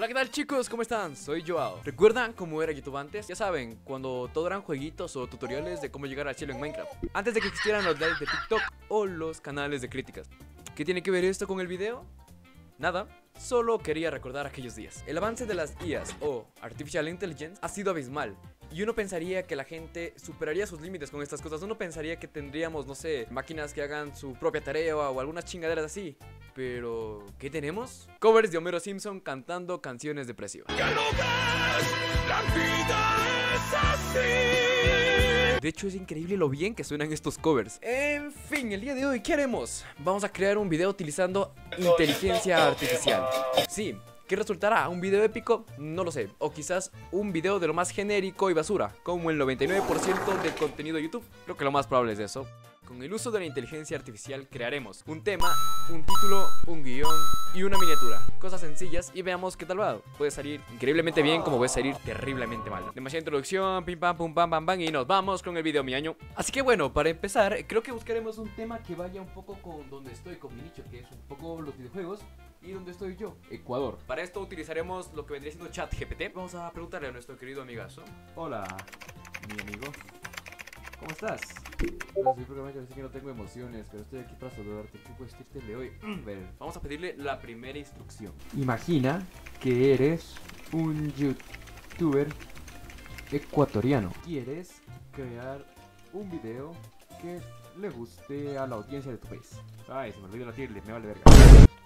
Hola, ¿qué tal, chicos? ¿Cómo están? Soy Joao. ¿Recuerdan cómo era YouTube antes? Ya saben, cuando todo eran jueguitos o tutoriales de cómo llegar al cielo en Minecraft, antes de que existieran los lives de TikTok o los canales de críticas. ¿Qué tiene que ver esto con el video? Nada, solo quería recordar aquellos días. El avance de las IAs o Artificial Intelligence ha sido abismal. Y uno pensaría que la gente superaría sus límites con estas cosas. Uno pensaría que tendríamos, no sé, máquinas que hagan su propia tarea o algunas chingaderas así. Pero, ¿qué tenemos? Covers de Homero Simpson cantando canciones depresivas. ¡Que lo ves! ¡La vida es así! De hecho, es increíble lo bien que suenan estos covers. En fin, el día de hoy, ¿qué haremos? Vamos a crear un video utilizando inteligencia artificial. Sí. ¿Qué resultará? ¿Un video épico? No lo sé. O quizás un video de lo más genérico y basura, como el 99% del contenido de YouTube. Creo que lo más probable es eso. Con el uso de la inteligencia artificial crearemos un tema, un título, un guión y una miniatura. Cosas sencillas y veamos qué tal va. Puede salir increíblemente bien como puede salir terriblemente mal. Demasiada introducción, pim pam pum pam pam pam y nos vamos con el video, mi año. Así que bueno, para empezar, creo que buscaremos un tema que vaya un poco con donde estoy, con mi nicho, que es un poco los videojuegos. ¿Y dónde estoy yo? Ecuador. Para esto utilizaremos lo que vendría siendo ChatGPT. Vamos a preguntarle a nuestro querido amigazo. Hola, mi amigo. ¿Cómo estás? No sé, porque sé que no tengo emociones, pero estoy aquí para saludarte. ¿Qué puedes decirte hoy? A ver, vamos a pedirle la primera instrucción. Imagina que eres un youtuber ecuatoriano. Quieres crear un video que le guste a la audiencia de tu país. Ay, se me olvidó la tier list, me vale verga.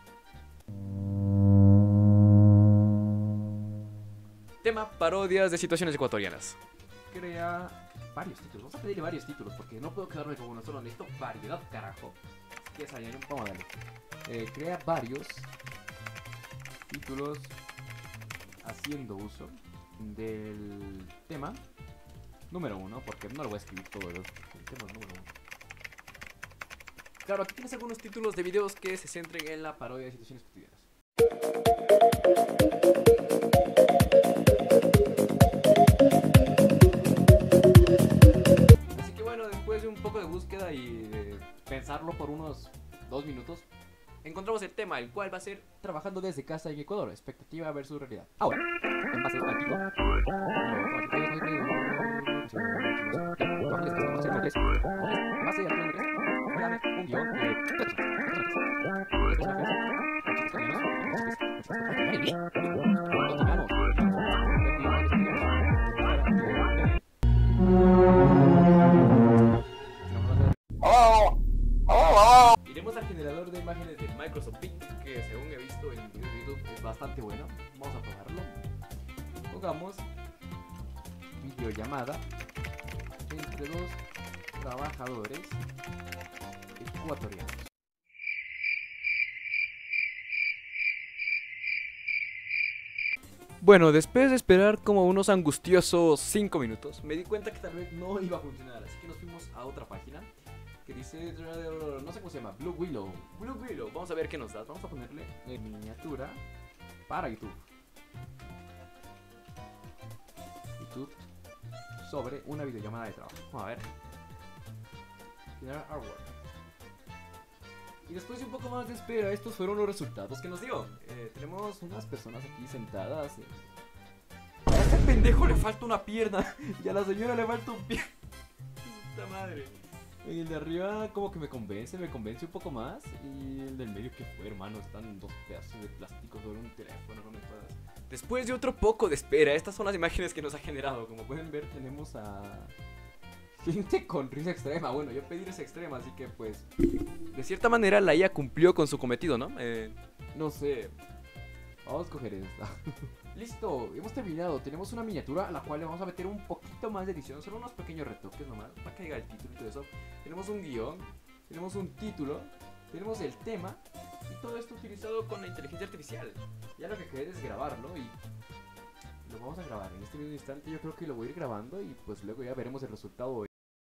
Tema: parodias de situaciones ecuatorianas. Crea varios títulos. Vamos a pedirle varios títulos porque no puedo quedarme con uno solo. Necesito variedad, carajo. ¿Qué es allá? Vamos a darle. Crea varios títulos haciendo uso del tema número 1, porque no lo voy a escribir todo el tema número 1. Claro, aquí tienes algunos títulos de videos que se centren en la parodia de situaciones cotidianas. Así que bueno, después de un poco de búsqueda y de pensarlo por unos 2 minutos, encontramos el tema, el cual va a ser trabajando desde casa en Ecuador, expectativa versus realidad. Ahora, en base al pico, un guión, iremos al generador de imágenes de Microsoft Bing, que según he visto en videos de YouTube es bastante bueno. Vamos a probarlo. Pongamos videollamada entre dos trabajadores ecuatorianos. Bueno, después de esperar como unos angustiosos 5 minutos, me di cuenta que tal vez no iba a funcionar, así que nos fuimos a otra página que dice, no sé cómo se llama, Blue Willow. Blue Willow, vamos a ver qué nos da. Vamos a ponerle miniatura para YouTube. YouTube sobre una videollamada de trabajo. Vamos a ver. Generar artwork. Y después de un poco más de espera, estos fueron los resultados que nos dio. Tenemos unas personas aquí sentadas. A este pendejo le falta una pierna y a la señora le falta un pie. Puta madre. En el de arriba como que me convence un poco más. Y el del medio, que fue, hermano, están dos pedazos de plástico sobre un teléfono, no me jodas. Después de otro poco de espera, estas son las imágenes que nos ha generado. Como pueden ver, tenemos a gente con risa extrema. Bueno, yo pedí risa extrema, así que pues de cierta manera la IA cumplió con su cometido, ¿no? No sé. Vamos a coger esta. Listo, hemos terminado. Tenemos una miniatura a la cual le vamos a meter un poquito más de edición. Solo unos pequeños retoques nomás para que caiga el título y todo eso. Tenemos un guión, tenemos un título, tenemos el tema. Y todo esto utilizado con la inteligencia artificial. Ya lo que queda es grabarlo y lo vamos a grabar en este mismo instante. Yo creo que lo voy a ir grabando y pues luego ya veremos el resultado.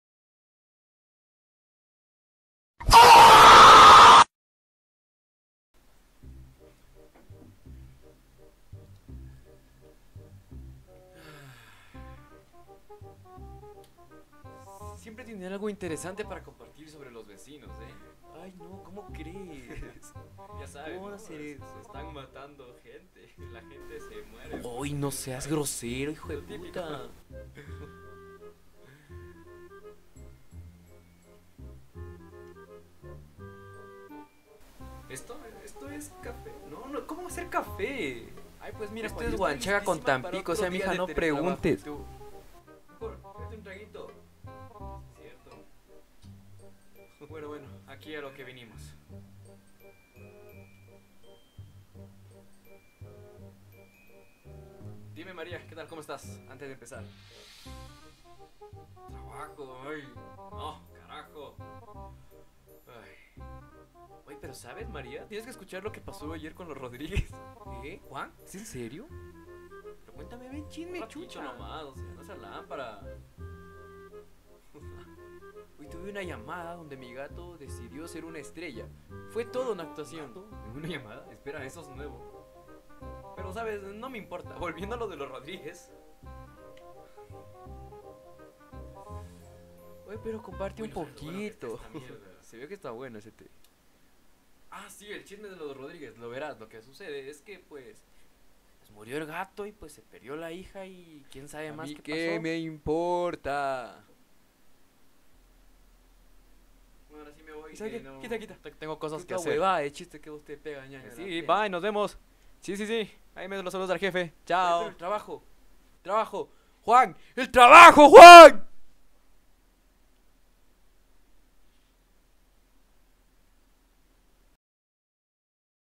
Siempre tienen algo interesante para compartir sobre los vecinos, ¿eh? Ay, no, ¿cómo crees? Ya sabes, ¿Cómo ¿no? hacer Se eso? están matando gente. La gente se muere. Uy, no seas grosero, hijo de Lo típico. puta. Esto es café. No, no, ¿cómo va a ser café? Ay, pues mira, Esto Juan, es yo estoy guanchaca con listísima para Tampico, o otro sea, día mija, de no teletrabajo. preguntes. Tú, mejor, tráete un traguito. Cierto. Bueno, aquí a lo que vinimos. Dime, María, ¿qué tal? ¿Cómo estás? Antes de empezar. Trabajo, ay. No, carajo. Ay. Oye, pero ¿sabes, María? Tienes que escuchar lo que pasó ayer con los Rodríguez. ¿Qué? ¿Juan? ¿Es en serio? Pero cuéntame bien chisme, Un chucha. nomás, o sea, no sea lámpara. Hoy tuve una llamada donde mi gato decidió ser una estrella. Fue toda una actuación. ¿En una llamada? Espera, eso es nuevo. Pero, ¿sabes? No me importa. Volviendo a lo de los Rodríguez. Oye, pero comparte un Bueno, bueno, que está poquito. esta mierda. Se ve que está bueno ese té. Ah, sí, el chisme de los Rodríguez. Lo verás, lo que sucede es que, pues Murió el gato y pues se perdió la hija y quién sabe ¿a más mí qué qué pasó. me importa? Bueno, ahora sí me voy. ¿Y sabe que qué? no- Quita. Tengo cosas que Puta hacer. huevada de chiste que usted pega, ñaño. Sí, bye, nos vemos. Sí. Ahí me los saludos al jefe. Chao. Trabajo. Juan, el trabajo, Juan.